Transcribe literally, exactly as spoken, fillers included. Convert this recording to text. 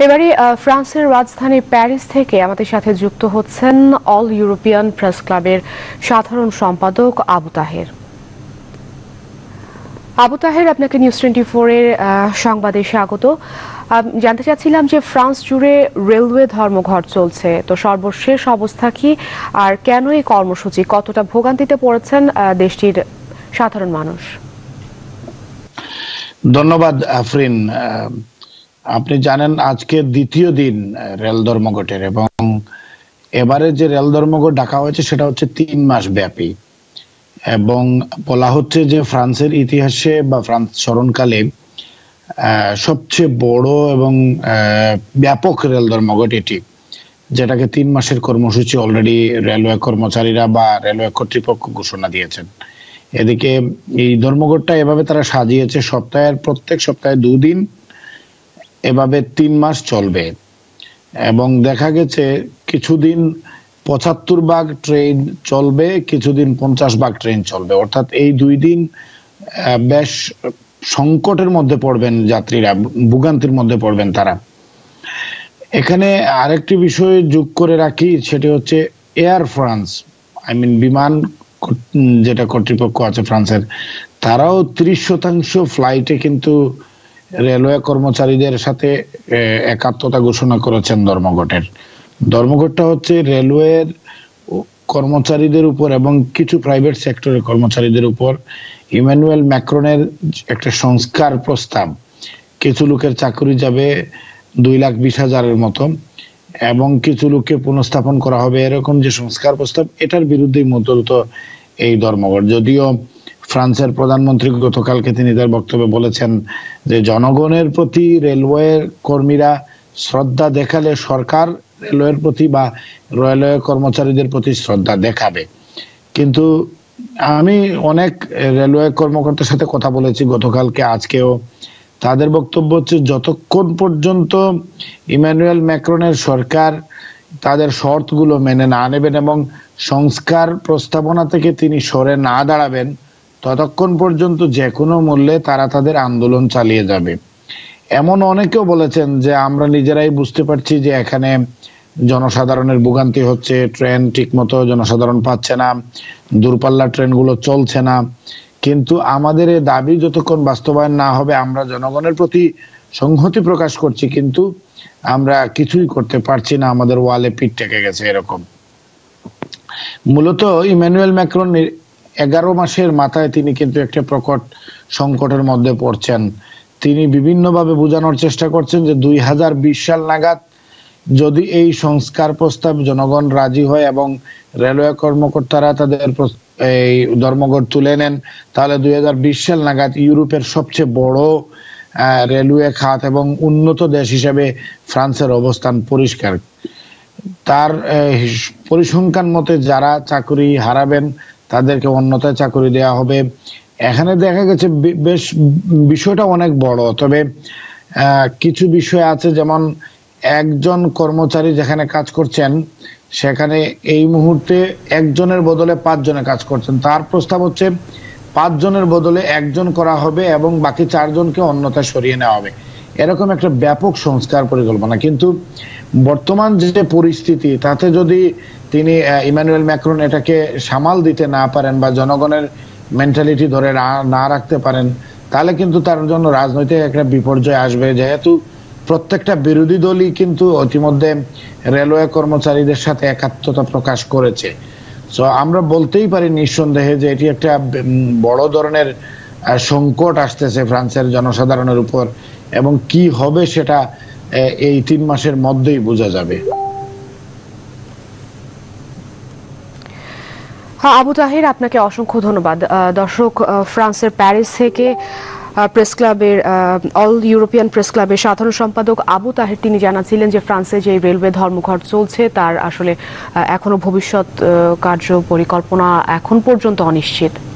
এবারে ফ্রান্সের রাজধানী প্যারিস থেকে আমাদের সাথে যুক্ত হচ্ছেন অল ইউরোপিয়ান প্রেস ক্লাবের সাধারণ সম্পাদক আবু তাহের। আবু তাহের, আপনাকে নিউজ টোয়েন্টি ফোর এর সংবাদে স্বাগত। জানতে চাচ্ছিলাম যে ফ্রান্স জুড়ে রেলওয়ে ধর্মঘট চলছে, তো সর্বশেষ অবস্থা কি, আর কেন এই কর্মসূচি, কতটা ভোগান্তিতে পড়েছেন দেশটির সাধারণ মানুষ? ধন্যবাদ আফরিন। আপনি জানেন আজকে দ্বিতীয় দিন রেল ধর্মঘটের, এবং এবারে যে রেল ধর্মঘট ডাকা হয়েছে সেটা হচ্ছে তিন মাস ব্যাপী, এবং বলা হচ্ছে যে ফ্রান্সের ইতিহাসে বা ফ্রান্স স্মরণকালে সবচেয়ে বড় এবং ব্যাপক রেল ধর্মঘট এটি, যেটাকে তিন মাসের কর্মসূচি অলরেডি রেলওয়ে কর্মচারীরা বা রেলওয়ে কর্তৃপক্ষ ঘোষণা দিয়েছেন। এদিকে এই ধর্মঘটটা এভাবে তারা সাজিয়েছে, সপ্তাহের প্রত্যেক সপ্তাহে দুদিন এভাবে তিন মাস চলবে, এবং দেখা গেছে কিছুদিন পঁচাত্তর ভাগ ট্রেন চলবে, কিছুদিন পঞ্চাশ ভাগ ট্রেন চলবে, অর্থাৎ এই দুই দিন বেশ সংকটের মধ্যে পড়বেন যাত্রীরা, ভোগান্তির মধ্যে পড়বেন তারা। এখানে আরেকটি বিষয় যোগ করে রাখি, সেটি হচ্ছে এয়ার ফ্রান্স, আই মিন বিমান যেটা কর্তৃপক্ষ আছে ফ্রান্সের, তারাও ত্রিশ শতাংশ ফ্লাইটে কিন্তু রেলওয়ে কর্মচারীদের সাথে একাত্মতা ঘোষণা করেছেন ধর্মঘটের। ধর্মঘটটা হচ্ছে রেলওয়ের কর্মচারীদের উপর এবং কিছু প্রাইভেট সেক্টরের কর্মচারীদের উপর ইমানুয়েল ম্যাক্রনের একটা সংস্কার প্রস্তাব, কিছু লোকের চাকরি যাবে দুই লাখ বিশ হাজারের মতো, এবং কিছু লোককে পুনঃস্থাপন করা হবে, এরকম যে সংস্কার প্রস্তাব, এটার বিরুদ্ধেই মূলত এই ধর্মঘট। যদিও ফ্রান্সের প্রধানমন্ত্রী গতকালকে তিনি তার বক্তব্যে বলেছেন যে জনগণের প্রতি রেলওয়ে কর্মীরা শ্রদ্ধা দেখালে সরকার রেলওয়ের প্রতি বা রেলওয়ে কর্মচারীদের প্রতি শ্রদ্ধা দেখাবে। কিন্তু আমি অনেক রেলওয়ে কর্মকর্তার সাথে কথা বলেছি গতকালকে, আজকেও, তাদের বক্তব্য হচ্ছে যতক্ষণ পর্যন্ত ইমানুয়েল ম্যাক্রনের সরকার তাদের শর্তগুলো মেনে না নেবেন এবং সংস্কার প্রস্তাবনা থেকে তিনি সরে না দাঁড়াবেন, ততক্ষণ পর্যন্ত যে কোনো মূল্যে তারা তাদের আন্দোলন চালিয়ে যাবে। এমন অনেকেও বলেছেন যে আমরা নিজেরাই বুঝতে পারছি যে এখানে জনসাধারণের ভোগান্তি হচ্ছে, ট্রেন ঠিক মতো জনসাধারণ পাচ্ছে না, দূরপাল্লার ট্রেনগুলো চলছে না, কিন্তু আমাদের এই দাবি যতক্ষণ বাস্তবায়ন না হবে আমরা জনগণের প্রতি সংহতি প্রকাশ করছি, কিন্তু আমরা কিছুই করতে পারছি না, আমাদের ওয়ালে পিঠ ঠেকে গেছে। এরকম মূলত ইমানুয়েল ম্যাক্রন এগারো মাসের মাথায় তিনি কিন্তু একটা প্রকট সংকটের মধ্যে পড়ছেন। তিনি বিভিন্নভাবে বোঝানোর চেষ্টা করছেন যে দুই হাজার বিশ সাল নাগাদ যদি এই সংস্কার প্রস্তাব জনগণ রাজি হয় এবং রেলওয়ে কর্মকর্তারা তাদের এই ধর্মঘট তুলে নেন, তাহলে দুই হাজার বিশ সাল নাগাদ ইউরোপের সবচেয়ে বড় রেলওয়ে খাত এবং উন্নত দেশ হিসেবে ফ্রান্সের অবস্থান পরিষ্কার। তার পরিসংখ্যান মতে যারা চাকরি হারাবেন তাদেরকে অন্যথায় চাকরি দেওয়া হবে। এখানে দেখা গেছে বেশ বিষয়টা অনেক বড়, তবে কিছু বিষয় আছে, যেমন একজন কর্মচারী যেখানে কাজ করছেন সেখানে এই মুহূর্তে একজনের বদলে পাঁচজনে কাজ করছেন, তার প্রস্তাব হচ্ছে পাঁচজনের বদলে একজন করা হবে এবং বাকি চারজনকে অন্যথায় সরিয়ে নেওয়া হবে, এরকম একটা ব্যাপক সংস্কার পরিকল্পনা। কিন্তু বর্তমান যে পরিস্থিতি, তাতে যদি তিনি ইমানুয়েল ম্যাক্রন এটাকে সামাল দিতে না পারেন বা জনগণের মেন্টালিটি ধরে না রাখতে পারেন, তাহলে কিন্তু তার জন্য রাজনৈতিক একটা বিপর্যয় আসবে, যেহেতু প্রত্যেকটা বিরোধী দলই কিন্তু ইতিমধ্যে রেলওয়ে কর্মচারীদের সাথে একাত্মতা প্রকাশ করেছে। সো আমরা বলতেই পারি নিঃসন্দেহে যে এটি একটা বড় ধরনের সংকট আসতেছে ফ্রান্সের জনসাধারণের উপর, এবং কি হবে সেটা এই তিন মাসের মধ্যেই বোঝা যাবে। হ্যাঁ, আবু তাহের, আপনাকে অসংখ্য ধন্যবাদ। দর্শক, ফ্রান্সের প্যারিস থেকে প্রেস ক্লাবের অল ইউরোপিয়ান প্রেস ক্লাবের সাধারণ সম্পাদক আবু তাহের তিনি জানাচ্ছিলেন যে ফ্রান্সে যে রেলওয়ে ধর্মঘট চলছে তার আসলে এখনো ভবিষ্যৎ কার্য পরিকল্পনা এখন পর্যন্ত অনিশ্চিত।